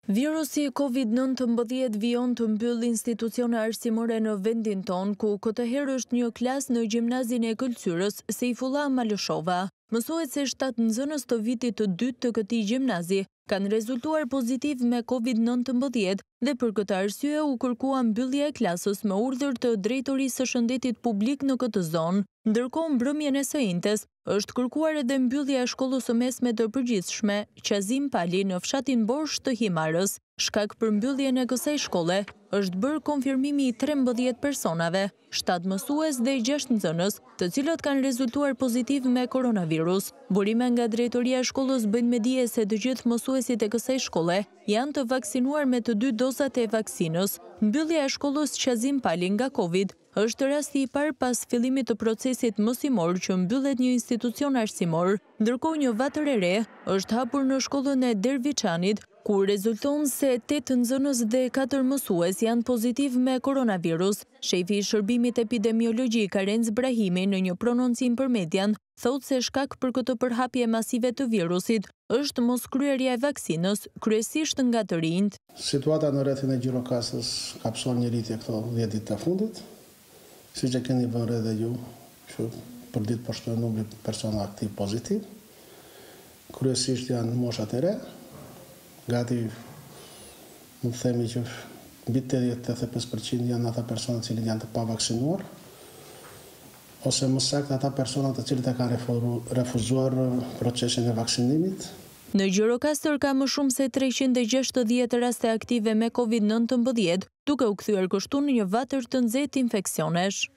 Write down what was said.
Virusi COVID-19 vijon të mbyll institucione arsimore në vendin ton, ku këtë herë është një klasë në gjimnazin e Këlqyrës, Sejfullah Malëshova. Mësuesi 7 nxënës të vitit të dytë të këtij gjimnazi kanë rezultuar pozitiv me COVID-19 dhe për këtë arsye u kërkua mbyllja e klasës me urdhër të drejtorisë së shëndetit publik në këtë zonë. Ndërkohë mbrëmjen e së njëjtës është kërkuar edhe mbyllja e shkollës së mesme të përgjithshme Qazim Pali në fshatin Borsh të Himarës. Shkak për mbylljen e kësaj shkolle është bërë konfirmimi i 13 personave, 7 mësues dhe 6 nxënës, të cilët kanë rezultuar pozitiv me koronavirus. Burime nga drejtoria e shkollës bëjnë me dije se të gjithë mësuesit e kësaj shkolle janë të vaksinuar me të 2 dozat e vaksinës. Mbyllja e shkollës Qazim Pali nga Covid është rasti i parë pas fillimit të procesit mësimor që mbyllet një institucion arsimor, ndërkohë një vatër e re është hapur në shkollën e Derviçanit, ku rezulton se 8 nxënës dhe 4 mësues janë pozitiv me koronavirus. Shefi i shërbimit epidemiologjik Arenz Brahimi në një prononcim për Median thotë se shkak për këtë përhapje masive të virusit është moskryerja e vaksinës, kryesisht nga të rinjt. Situata në rrethin e Gjirokastës ka pasur një rritje këto 10 ditë të fundit. Si që keni vënë edhe ju, që për ditë po shtojnë numri persona aktiv pozitiv. Kryesisht janë moshat e re, gati më themi që mbi 80-85% janë ata persona të cilët janë të pavaksinuar, ose më saktë ata persona të cilët e kanë refuzuar procesin e vaksinimit. Në Gjirokastër ka më shumë se 360 raste aktive me COVID-19, duke u kthyer kështu në një vatër të nxehtë infeksionesh.